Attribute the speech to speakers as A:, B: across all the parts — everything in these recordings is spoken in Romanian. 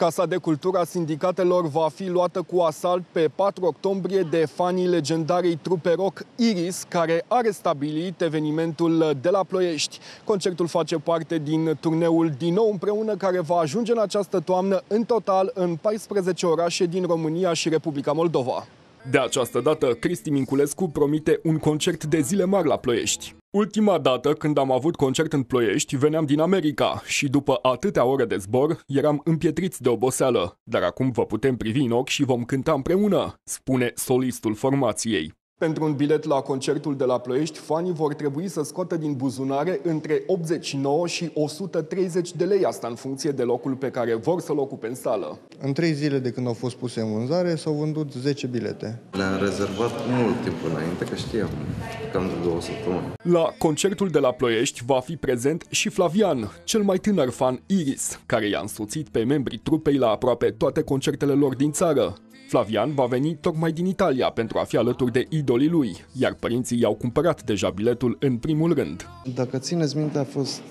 A: Casa de Cultură a Sindicatelor va fi luată cu asalt pe 4 octombrie de fanii legendarei trupe rock Iris, care a restabilit evenimentul de la Ploiești. Concertul face parte din turneul Din nou împreună, care va ajunge în această toamnă în total în 14 orașe din România și Republica Moldova. De această dată, Cristi Minculescu promite un concert de zile mari la Ploiești. Ultima dată când am avut concert în Ploiești, veneam din America și după atâtea ore de zbor, eram împietriți de oboseală. Dar acum vă putem privi în ochi și vom cânta împreună, spune solistul formației. Pentru un bilet la concertul de la Ploiești, fanii vor trebui să scoată din buzunare între 89 și 130 de lei, asta în funcție de locul pe care vor să-l ocupe în sală.
B: În 3 zile de când au fost puse în vânzare, s-au vândut 10 bilete.
C: Le-am rezervat mult timp înainte, că știam, cam de 2 săptămâni.
A: La concertul de la Ploiești va fi prezent și Flavian, cel mai tânăr fan Iris, care i-a însoțit pe membrii trupei la aproape toate concertele lor din țară. Flavian va veni tocmai din Italia pentru a fi alături de idolii lui, iar părinții i-au cumpărat deja biletul în primul rând.
C: Dacă țineți minte, a fost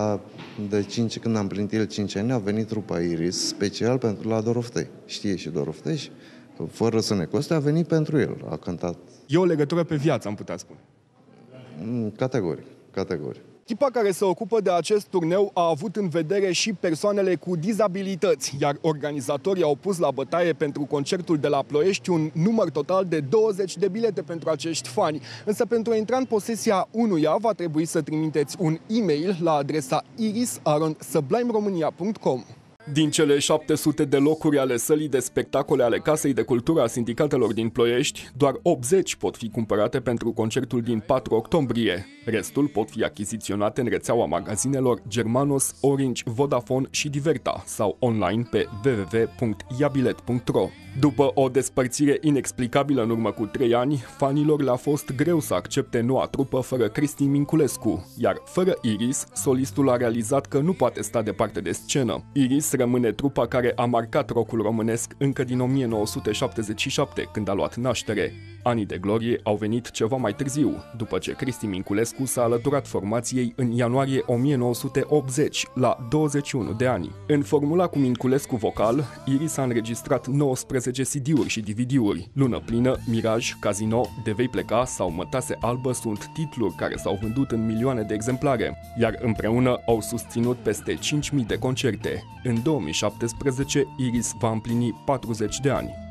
C: când am plinit el 5 ani, a venit trupa Iris special pentru la Doroftei. Știe și Doroftei, fără să ne coste, a venit pentru el, a cântat.
A: E o legătură pe viață, am putea spune.
C: Categoric.
A: Echipa care se ocupă de acest turneu a avut în vedere și persoanele cu dizabilități, iar organizatorii au pus la bătaie pentru concertul de la Ploiești un număr total de 20 de bilete pentru acești fani. Însă pentru a intra în posesia unuia va trebui să trimiteți un e-mail la adresa iris@sublimromania.com. Din cele 700 de locuri ale sălii de spectacole ale Casei de Cultură a Sindicatelor din Ploiești, doar 80 pot fi cumpărate pentru concertul din 4 octombrie. Restul pot fi achiziționate în rețeaua magazinelor Germanos, Orange, Vodafone și Diverta sau online pe www.iabilet.ro. După o despărțire inexplicabilă în urmă cu 3 ani, fanilor le-a fost greu să accepte noua trupă fără Cristi Minculescu, iar fără Iris, solistul a realizat că nu poate sta departe de scenă. Iris rămâne trupa care a marcat rock-ul românesc încă din 1977, când a luat naștere. Anii de glorie au venit ceva mai târziu, după ce Cristi Minculescu s-a alăturat formației în ianuarie 1980, la 21 de ani. În formula cu Minculescu vocal, Iris a înregistrat 19 CD-uri și DVD-uri. Lună plină, Miraj, Casino, De vei pleca sau Mătase albă sunt titluri care s-au vândut în milioane de exemplare, iar împreună au susținut peste 5.000 de concerte. În 2017, Iris va împlini 40 de ani.